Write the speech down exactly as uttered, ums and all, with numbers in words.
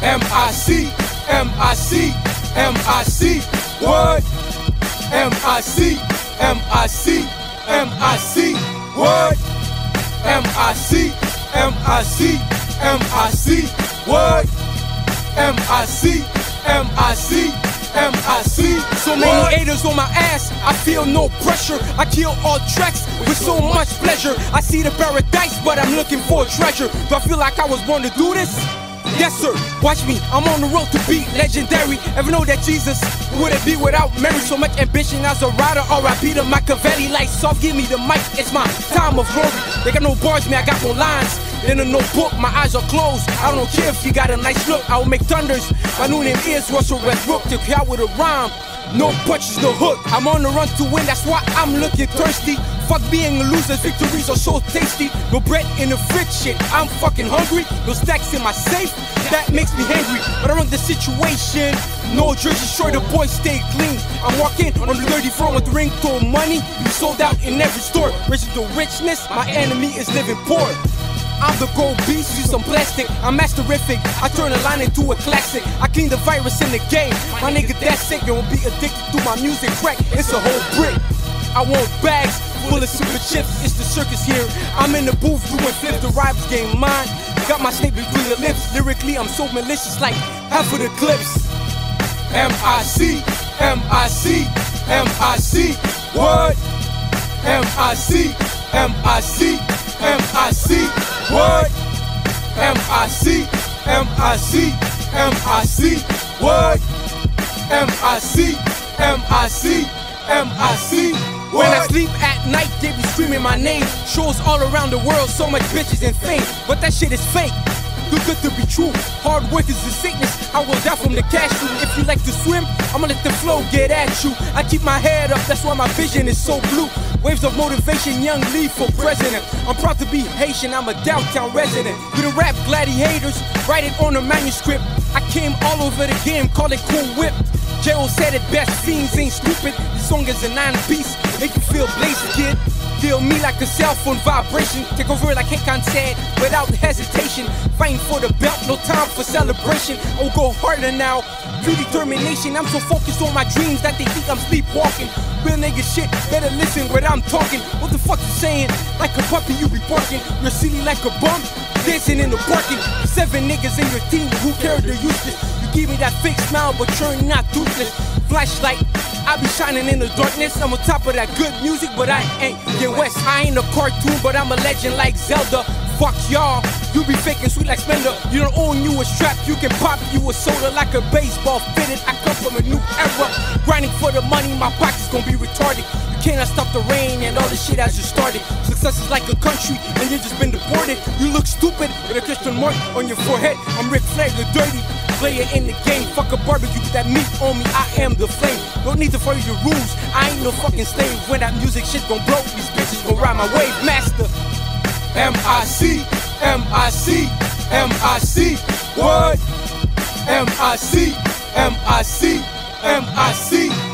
M I C, M I C, M I C, what? M I C, M I C, M I C, what? M I C, M I C, M I C, what? M I C, M I C, M I C. So many haters on my ass, I feel no pressure. I kill all tracks with so much pleasure. I see the paradise, but I'm looking for a treasure. Do I feel like I was born to do this? Yes sir, watch me, I'm on the road to be legendary. Ever know that Jesus wouldn't be without Mary? So much ambition as a rider, R I P to Machiavelli. Lights off, give me the mic, it's my time of glory. They got no bars, man, I got no lines. In a notebook, my eyes are closed. I don't care if you got a nice look, I will make thunders. My new name is Russell Westbrook, took you out with a rhyme. No punches, no hook. I'm on the run to win, that's why I'm looking thirsty. Fuck being a loser, victories are so tasty. No bread in the fridge, shit, I'm fucking hungry. No stacks in my safe, that makes me angry. But I run the situation, no Jersey Shore, the boys stay clean. I'm walking on the dirty floor with ringtone money. You sold out in every store. Residual richness, my enemy is living poor. I'm the gold beast, use some plastic. I'm masterific, I turn a line into a classic. I clean the virus in the game. My nigga that sick and will be addicted to my music crack. It's a whole brick. I want bags full of super chips. It's the circus here. I'm in the booth doing flips. The rhymes game mine. Got my snake between the lips. Lyrically, I'm so malicious like half of the clips. M I C, M I C, M I C, what? M I C, M I C, M I C, what? M I C, M I C, M I C, what? M I C, M I C, M I C. When I sleep at night, they be screaming my name. Shows all around the world, so much bitches and fame. But that shit is fake. Too good to be true. Hard work is a sickness. I will die from the cash room. If you like to swim, I'ma let the flow get at you. I keep my head up, that's why my vision is so blue. Waves of motivation, young Lee for president. I'm proud to be Haitian, I'm a downtown resident. We the rap gladiators, write it on a manuscript. I came all over the game, call it Cool Whip. J O said it best, fiends ain't stupid. This song is a nine piece, make you feel blazed, kid. Feel me like a cell phone vibration. Take over like Hakan said, without hesitation. Fighting for the belt, no time for celebration. I will go harder now, true determination. I'm so focused on my dreams that they think I'm sleepwalking. Real nigga shit, better listen what I'm talking. What the fuck you saying? Like a puppy you be barking. You're silly like a bum, dancing in the parking. Seven niggas in your team, who care, they're useless. You give me that fake smile, but you're not toothless. Flashlight, I be shining in the darkness. I'm on top of that good music, but I ain't get west. I ain't a cartoon, but I'm a legend like Zelda. Fuck y'all, you be faking sweet like Splendor. You don't own you a strap, you can pop you a soda like a baseball fitted. I come from a new era, grinding for the money, my pockets gon' be retarded. You cannot stop the rain and all the shit as you started. Success is like a country and you just been deported. You look stupid with a Christian mark on your forehead. I'm Ric Flair, the dirty player in the game. Fuck a barbecue, that meat on me, I am the flame. Don't need to follow your rules, I ain't no fucking slave. When that music shit gon' blow, these bitches gon' ride my wave. Master M I C, M I C, M I C, what? M I C, M I C, M I C.